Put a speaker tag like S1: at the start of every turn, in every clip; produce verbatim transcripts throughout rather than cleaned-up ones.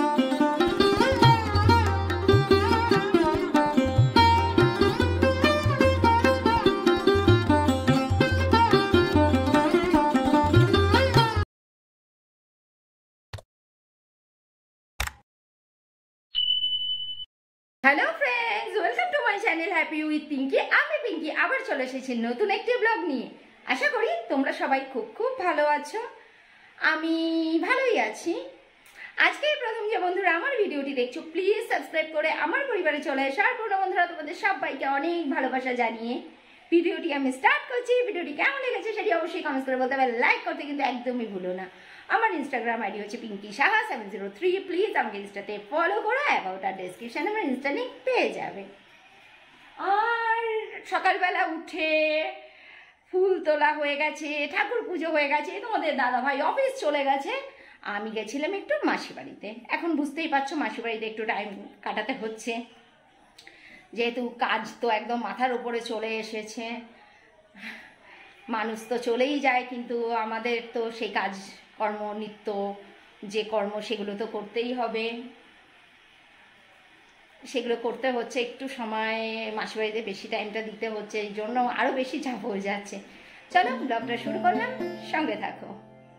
S1: Hello friends, welcome to my channel happy with Pinky. আমি পিঙ্কি আবার চলে এসেছি নতুন একটি ব্লগ নিয়ে। আশা করি তোমরা সবাই খুব খুব ভালো আছো। আমি ভালোই আছি। আজকে প্রথম যে বন্ধুরা আমার ভিডিওটি দেখছো, প্লিজ সাবস্ক্রাইব করে আমার পরিবারে চলে এসো। আর পুরো বন্ধুরা তোমাদের সবাইকে অনেক ভালোবাসা জানিয়ে ভিডিওটি আমি স্টার্ট করছি। ভিডিওটি কেমন লেগেছে সেটি অবশ্যই কমেন্ট করে বলতে হবে। লাইক করতে কিন্তু একদমই ভুলো না। আমার ইনস্টাগ্রাম আইডি হচ্ছে Pinky Saha seven zero three. Please আমাকে ইনস্টাতে ফলো করো। অ্যাবাউট আর ডেসক্রিপশনে আমার ইনস্টা লিঙ্ক পেয়ে যাবে। আর সকালবেলা উঠে ফুল তোলা হয়ে গেছে, ঠাকুর পুজো হয়ে গেছে, তোমাদের দাদা ভাই অফিস চলে গেছে। আমি গেছিলাম একটু মাসি বাড়িতে। এখন বুঝতেই পারছো মাসি বাড়িতে একটু টাইম কাটাতে হচ্ছে, যেহেতু কাজ তো একদম মাথার উপরে চলে এসেছে। মানুষ তো চলেই যায়, কিন্তু আমাদের তো সেই কাজ কর্ম, নিত্য যে কর্ম সেগুলো তো করতেই হবে। সেগুলো করতে হচ্ছে, একটু সময় মাসিবাড়িতে বেশি টাইমটা দিতে হচ্ছে, এই জন্য আরও বেশি চাপ হয়ে যাচ্ছে। চলো ব্লগটা শুরু করলাম, সঙ্গে থাকো।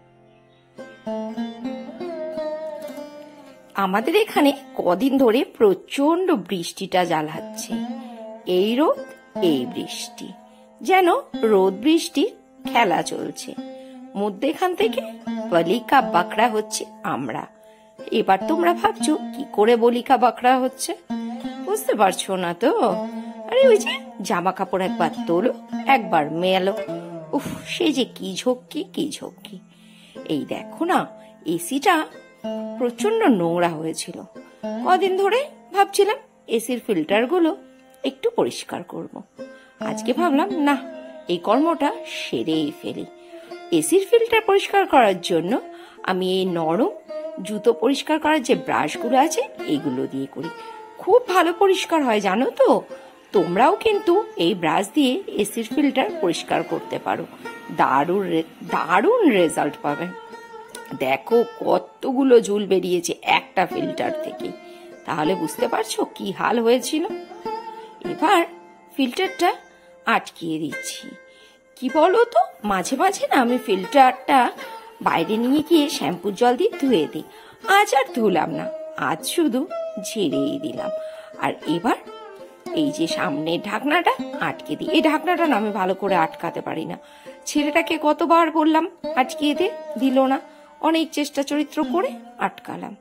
S2: আমাদের এখানে কদিন ধরে প্রচন্ড বৃষ্টিটা জ্বালাচ্ছে। এই রোদ এই বৃষ্টি, যেন রোদ বৃষ্টি খেলা চলছে। মধ্যেখান থেকে বলিকা বাকড়া হচ্ছে আমরা। এবার তোমরা ভাবছো কি করে বলিকা বাকড়া হচ্ছে, বুঝতে পারছো না তো? আরে ওই যে জামা কাপড় একবার তোলো একবার মেলো, উফ সে যে কি ঝক্কি কি ঝক্কি। এই দেখো না, এসিটা প্রচন্ড নোংরা হয়েছিল। কদিন ধরে ভাবছিলাম এসির ফিল্টার গুলো একটু পরিষ্কার করব। আজকে ভাবলাম না, এই কর্মটা সেরেই ফেলি। এসির ফিল্টার পরিষ্কার করার জন্য আমি এই নরম জুতো পরিষ্কার করার যে ব্রাশগুলো আছে এইগুলো দিয়ে করি। খুব ভালো পরিষ্কার হয় জানো তো। তোমরাও কিন্তু এই ব্রাশ দিয়ে এসির ফিল্টার পরিষ্কার করতে পারো, দারুণ দারুণ রেজাল্ট পাবে। দেখো কতগুলো ঝুল বেরিয়েছে একটা ফিল্টার থেকে, তাহলে বুঝতে পারছো কি হাল হয়েছিল। এবার ফিল্টারটা আটকিয়ে দিচ্ছি। কি বলো তো, মাঝে মাঝে না আমি ফিল্টারটা বাইরে নিয়ে গিয়ে শ্যাম্পুর জল দিয়ে ধুয়ে দিই। আজ আর ধুলাম না, আজ শুধু ঝেড়েই দিলাম। আর এবার এই যে সামনে ঢাকনাটা আটকে দিই। এই ঢাকনাটা না আমি ভালো করে আটকাতে পারি না। ছেলেটাকে কতবার বললাম আটকিয়ে দে, দিল না। অনেক চেষ্টা চরিত্র করে আটকালাম।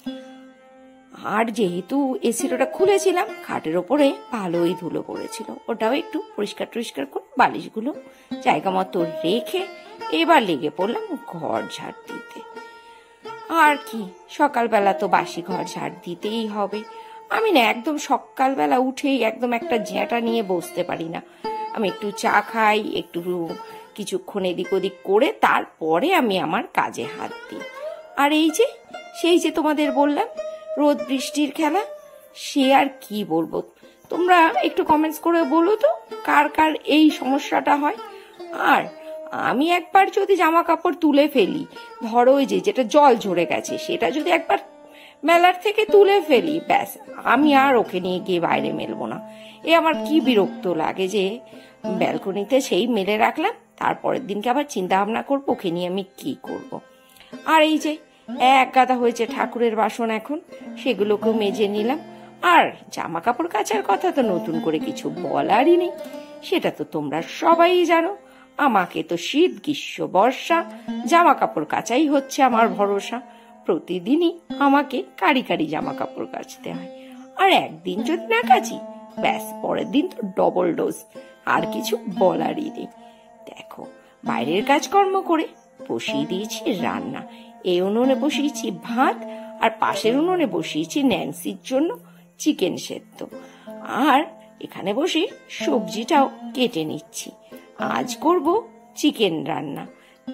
S2: আর যেহেতু এসির ওটা খুলেছিলাম, খাটের ওপরে ভালোই ধুলো পড়েছিল, ওটাও একটু পরিষ্কার টরিষ্কার করে বালিশগুলো জায়গা মতো রেখে এবার লেগে পড়লাম ঘর ঝাড় দিতে। আর কি, সকালবেলা তো বাসি ঘর ঝাড় দিতেই হবে। আমি না একদম সকালবেলা উঠেই একদম একটা ঝ্যাঁটা নিয়ে বসতে পারি না। আমি একটু চা খাই, একটু কিছুক্ষণ এদিক ওদিক করে তারপরে আমি আমার কাজে হাত দিই। আর এই যে সেই যে তোমাদের বললাম রোদ বৃষ্টির খেলা, সে আর কি বলবো। তোমরা একটু কমেন্টস করে বলো তো কার কার এই সমস্যাটা হয়। আর আমি একবার যদি জামা কাপড় তুলে ফেলি, ধরো ওই যে যেটা জল ঝরে গেছে সেটা যদি একবার মেলার থেকে তুলে ফেলি, ব্যাস আমি আর ওকে নিয়ে গিয়ে বাইরে মেলবো না। এ আমার কি বিরক্ত লাগে যে ব্যালকনিতে সেই মেলে রাখলাম, তারপরের দিনকে আবার চিন্তা ভাবনা করবো ওকে নিয়ে আমি কি করব। আর এই যে এক গাদা হয়েছে ঠাকুরের বাসন, এখন সেগুলোকেও মেজে নিলাম। আর জামা কাপড় কাচার কথা তো নতুন করে কিছু বলারই নেই, সেটা তো তোমরা সবাই জানো। আমাকে তো শীত গ্রীষ্ম বর্ষা জামা কাপড় কাচাই হচ্ছে আমার ভরসা। প্রতিদিনই আমাকে কারি কারি জামা কাপড় কাচতে হয়। আর একদিন যদি না কাচি, ব্যাস পরের দিন তো ডবল ডোজ, আর কিছু বলারই নেই। দেখো বাইরের কাজকর্ম করে বসিয়ে দিয়েছি রান্না। এই উনুনে বসিয়েছি ভাত, আর পাশের উনুনে বসিয়েছি ন্যান্সির জন্য চিকেন সেদ্ধ। আর এখানে বসে সবজিটাও কেটে নিচ্ছি। আজ করব চিকেন রান্না।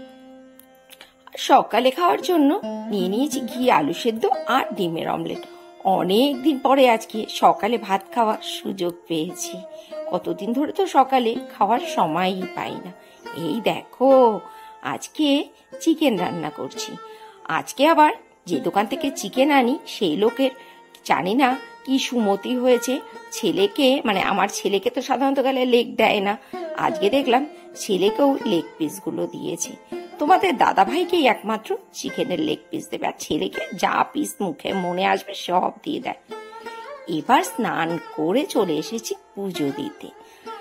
S2: সকালে খাওয়ার জন্য নিয়ে নিয়েছি ঘি আলু সেদ্ধ আর ডিমের অমলেট। অনেক দিন পরে আজকে সকালে ভাত খাওয়ার সুযোগ পেয়েছি। কতদিন ধরে তো সকালে খাওয়ার সময়ই পাই না। এই দেখো আজকে চিকেন রান্না করছি। আজকে আবার যে দোকান থেকে চিকেন আনি সেই লোকের জানি না কি সুমতি হয়েছে, ছেলেকে মানে আমার ছেলেকে তো সাধারণত গেলে লেগ দেয় না, আজকে দেখলাম ছেলেকেও লেগ পিসগুলো দিয়েছে। তোমাদের দাদা ভাইকেই একমাত্র চিকেনের লেগ পিস দেবে, আর ছেলেকে যা পিস মুখে মনে আসবে সব দিয়ে দেয়। এবার স্নান করে চলে এসেছি পুজো দিতে,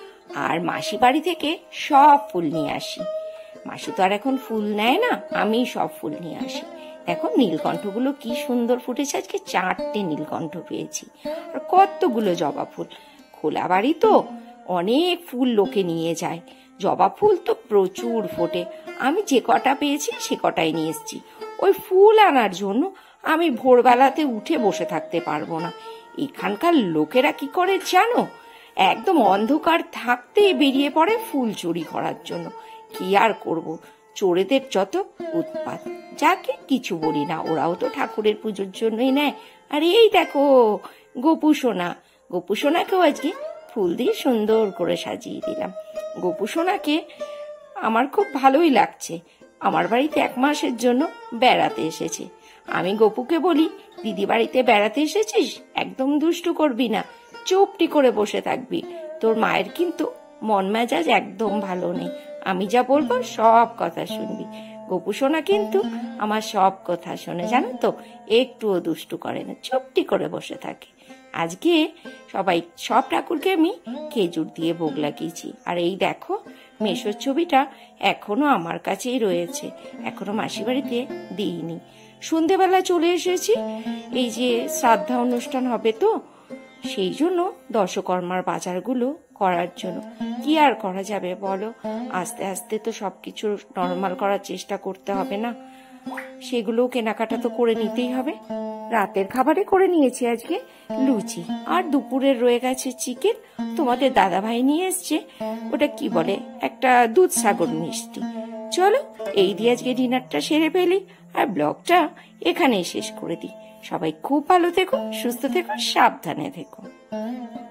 S2: আর মাসি বাড়ি থেকে সব ফুল নিয়ে আসি। মাসি তো আর এখন ফুল নেয় না, আমি সব ফুল নিয়ে আসি। দেখো নীলকণ্ঠগুলো কি সুন্দর ফুটেছে, আজকে চারটে নীলকণ্ঠ পেয়েছি, আর কতগুলো জবা ফুল। খোলা বাড়ি তো অনেক ফুল লোকে নিয়ে যায়, জবা ফুল তো প্রচুর ফোটে। আমি যে কটা পেয়েছি সে কটাই নিয়ে এসেছি। ওই ফুল আনার জন্য আমি ভোরবেলাতে উঠে বসে থাকতে পারবো না। এখানকার লোকেরা কি করে জানো, একদম অন্ধকার থাকতেই বেরিয়ে পড়ে ফুল চুরি করার জন্য। কি আর করব, চোরেদের যত উৎপাত। যাকে কিছু বলি না, ওরাও তো ঠাকুরের পুজোর জন্যই নেয়। আর এই দেখো গোপু সোনা, গোপু সোনাকেও আজকে ফুল দিয়ে সুন্দর করে সাজিয়ে দিলাম। গোপু সোনাকে আমার খুব ভালোই লাগছে। আমার বাড়িতে এক মাসের জন্য বেড়াতে এসেছে। আমি গোপুকে বলি, দিদি বাড়িতে বেড়াতে এসেছিস, একদম দুষ্টু করবি না, চুপটি করে বসে থাকবি। তোর মায়ের কিন্তু মন মেজাজ একদম ভালো নেই, আমি যা বলবো সব কথা শুনবি। গোপু সোনা কিন্তু আমার সব কথা শোনে, জানো তো, একটুও দুষ্টু করে না, চুপটি করে বসে থাকে। আজকে সবাই সব ঠাকুরকে আমি খেজুর দিয়ে ভোগ লাগিয়েছি। আর এই দেখো মেশোর ছবিটা এখনো আমার কাছেই রয়েছে, এখনো মাসি বাড়িতে দিইনি। সন্ধেবেলা চলে এসেছি, এই যে শ্রাদ্ধা অনুষ্ঠান হবে তো সেই জন্য দশকর্মার বাজারগুলো করার জন্য। কি আর করা যাবে বলো, আস্তে আস্তে তো সবকিছু নর্মাল করার চেষ্টা করতে হবে না, সেগুলো কেনাকাটা তো করে নিতেই হবে। রাতের খাবারে করে নিয়েছি আজকে লুচি, আর দুপুরের রয়ে গেছে চিকেন। তোমাদের দাদা ভাই নিয়ে এসছে ওটা কি বলে, একটা দুধ সাগর মিষ্টি। চলো এই দিয়ে আজকে ডিনারটা সেরে ফেলি, আর ব্লগটা এখানেই শেষ করে দিই। সবাই খুব ভালো থেকো, সুস্থ থেকো, সাবধানে থেকো।